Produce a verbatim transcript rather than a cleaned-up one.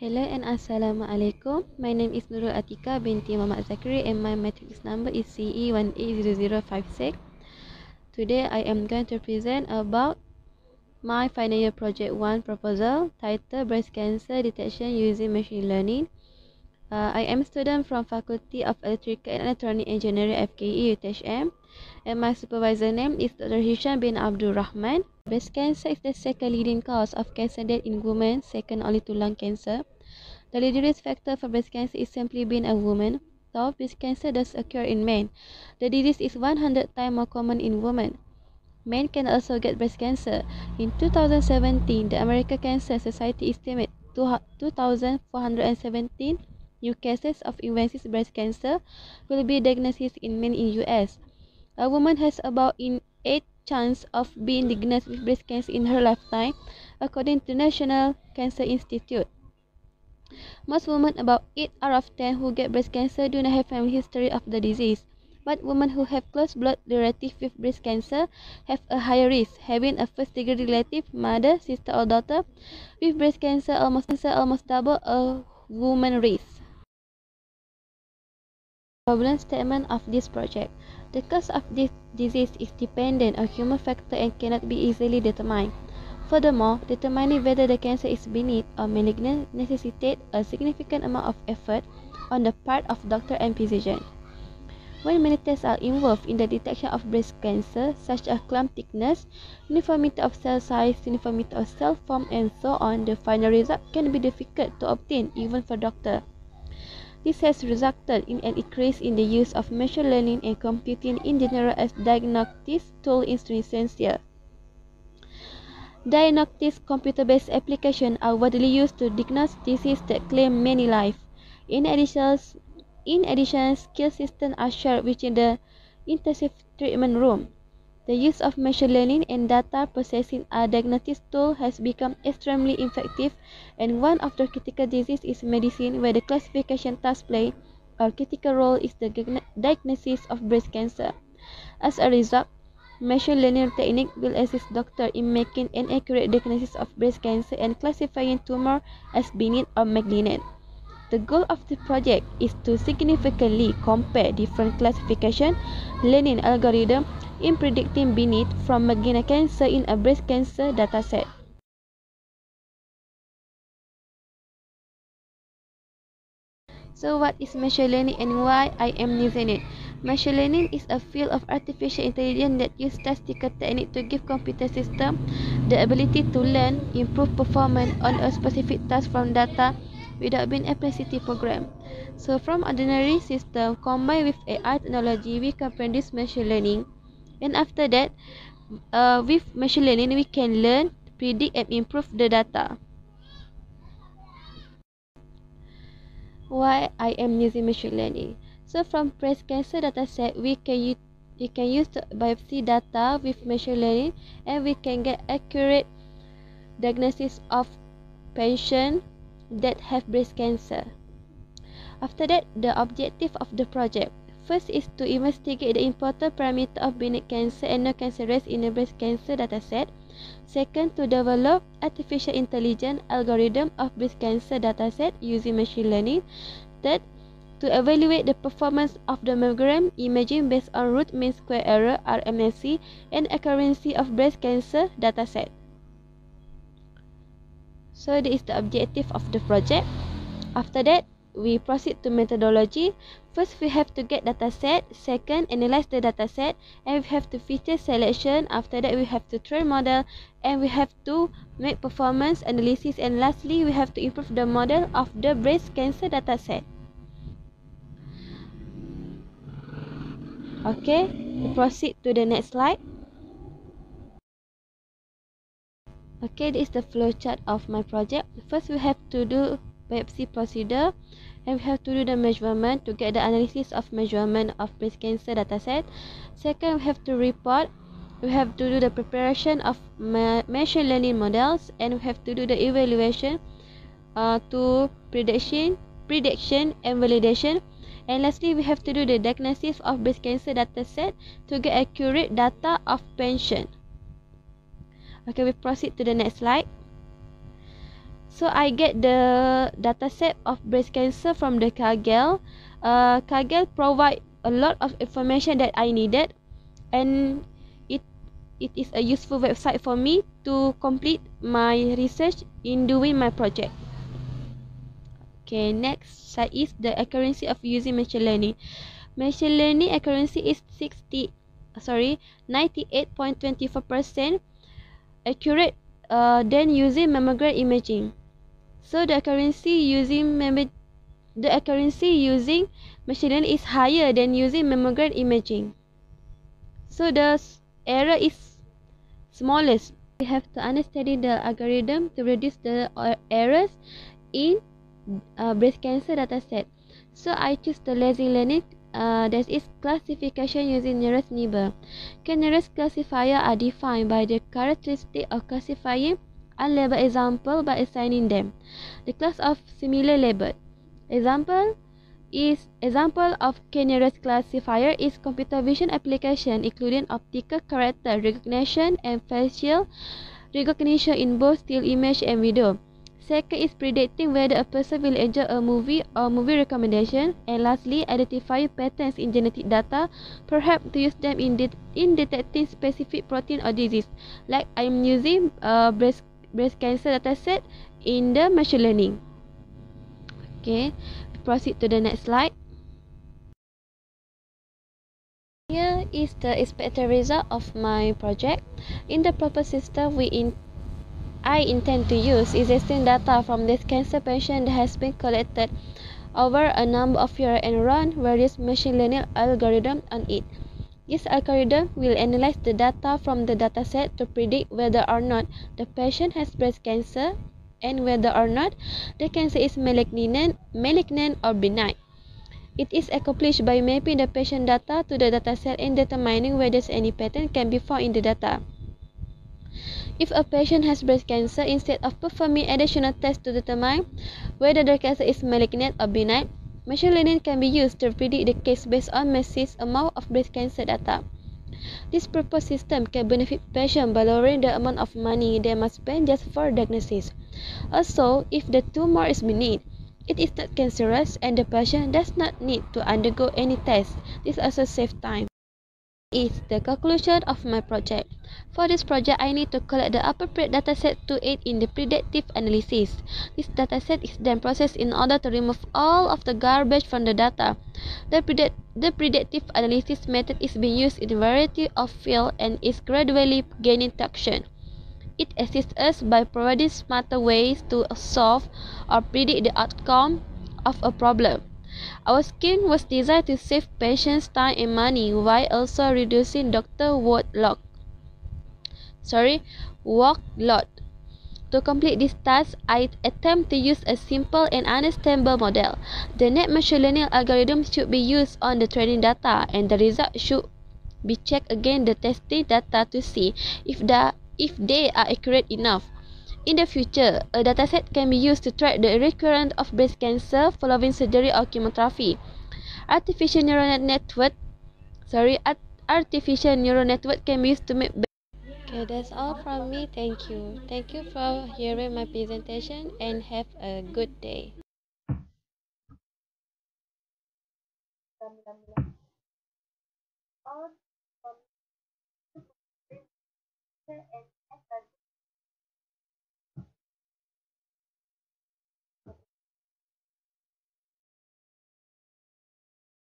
Hello and Assalamualaikum. My name is Nurul Atika binti Muhammad Zakri and my matrix number is C E one eight zero zero five six. Today I am going to present about my final year project one proposal titled Breast Cancer Detection Using Machine Learning. Uh, I am a student from Faculty of Electrical and Electronic Engineering F K E U T H M and my supervisor name is Doctor Hisham bin Abdul Rahman. Breast cancer is the second leading cause of cancer death in women, second only to lung cancer. The leading risk factor for breast cancer is simply being a woman, though breast cancer does occur in men. The disease is one hundred times more common in women. Men can also get breast cancer. In two thousand seventeen, the American Cancer Society estimated two thousand four hundred seventeen new cases of invasive breast cancer will be diagnosed in men in U S. A woman has about in eight chance of being diagnosed with breast cancer in her lifetime, according to the National Cancer Institute. Most women, about eight out of ten who get breast cancer, do not have family history of the disease. But women who have close blood relative with breast cancer have a higher risk, having a first degree relative, mother, sister or daughter with breast cancer almost, almost double a woman's risk. Problem statement of this project. The cause of this disease is dependent on human factor and cannot be easily determined. Furthermore, determining whether the cancer is benign or malignant necessitates a significant amount of effort on the part of doctor and physician. When many tests are involved in the detection of breast cancer, such as clump thickness, uniformity of cell size, uniformity of cell form, and so on, the final result can be difficult to obtain even for doctor. This has resulted in an increase in the use of machine learning and computing in general as diagnostic tool in recent years. Diagnostic computer-based applications are widely used to diagnose diseases that claim many lives. In addition, in addition, skill systems are shared within the intensive treatment room. The use of machine learning and data processing as diagnostic tool has become extremely effective, and one of the critical diseases is medicine, where the classification task play a critical role is the diagnosis of breast cancer. As a result, machine learning technique will assist doctors in making an accurate diagnosis of breast cancer and classifying tumor as benign or malignant. The goal of the project is to significantly compare different classification learning algorithms in predicting benign from malignant cancer in a breast cancer dataset. So what is machine learning and why I am using it? Machine learning is a field of artificial intelligence that uses statistical techniques to give computer systems the ability to learn, improve performance on a specific task from data without being explicitly programmed. So from ordinary system combined with A I technology, we can produce machine learning. And after that, uh, with machine learning, we can learn, predict and improve the data. Why I am using machine learning? So from breast cancer dataset, we can use we can use the biopsy data with machine learning, and we can get accurate diagnosis of patients that have breast cancer. After that, the objective of the project. First is to investigate the important parameter of benign cancer and no cancer rates in the breast cancer dataset. Second, to develop artificial intelligence algorithm of breast cancer dataset using machine learning. Third, to evaluate the performance of the mammogram imaging based on root mean square error R M S E and accuracy of breast cancer dataset. So this is the objective of the project. After that, we proceed to methodology. First, we have to get dataset. Second, analyze the dataset, and we have to feature selection. After that, we have to train model, and we have to make performance analysis. And lastly, we have to improve the model of the breast cancer dataset. Okay, we proceed to the next slide. Okay, this is the flowchart of my project. First, we have to do biopsy procedure, and we have to do the measurement to get the analysis of measurement of breast cancer dataset. Second, we have to report. We have to do the preparation of ma machine learning models, and we have to do the evaluation uh, to prediction, prediction and validation. And lastly, we have to do the diagnosis of breast cancer dataset to get accurate data of patient. Okay, we proceed to the next slide. So I get the dataset of breast cancer from the Kaggle. Uh, Kaggle provide a lot of information that I needed, and it it is a useful website for me to complete my research in doing my project. Okay, next side is the accuracy of using machine learning. Machine learning accuracy is sixty, sorry, ninety-eight point two four percent accurate uh, than using mammogram imaging. So the accuracy using mem- the accuracy using machine learning is higher than using mammogram imaging. So the error is smallest. We have to understand the algorithm to reduce the uh, errors in uh, breast cancer dataset. So I choose the lazy learning. Uh, that is classification using nearest neighbor. K-nearest classifier are defined by the characteristic of classifying unlabeled example by assigning them the class of similar labeled. Example is example of K-nearest classifier is computer vision application including optical character recognition and facial recognition in both still image and video. Second is predicting whether a person will enjoy a movie or movie recommendation. And lastly, identifying patterns in genetic data, perhaps to use them in, de in detecting specific protein or disease. Like I'm using uh, breast, breast cancer dataset in the machine learning. Okay, proceed to the next slide. Here is the expected result of my project. In the proper system, we in I intend to use existing data from this cancer patient that has been collected over a number of years and run various machine learning algorithms on it. This algorithm will analyze the data from the dataset to predict whether or not the patient has breast cancer and whether or not the cancer is malignant, malignant or benign. It is accomplished by mapping the patient data to the dataset and determining whether any pattern can be found in the data. If a patient has breast cancer, instead of performing additional tests to determine whether the cancer is malignant or benign, machine learning can be used to predict the case based on massive amount of breast cancer data. This proposed system can benefit patients by lowering the amount of money they must spend just for diagnosis. Also, if the tumor is benign, it is not cancerous and the patient does not need to undergo any tests. This also saves time. Is the conclusion of my project. For this project, I need to collect the appropriate dataset to aid in the predictive analysis. This dataset is then processed in order to remove all of the garbage from the data. The, predict the predictive analysis method is being used in a variety of fields and is gradually gaining traction. It assists us by providing smarter ways to solve or predict the outcome of a problem. Our scheme was designed to save patients time and money while also reducing doctor workload. Sorry, workload. To complete this task, I attempt to use a simple and understandable model. The net machine learning algorithm should be used on the training data, and the result should be checked against the testing data to see if the if they are accurate enough. In the future, a dataset can be used to track the recurrence of breast cancer following surgery or chemotherapy. Artificial neural network, sorry, artificial neural network can be used to make. Okay, that's all from me. Thank you. Thank you for hearing my presentation and have a good day.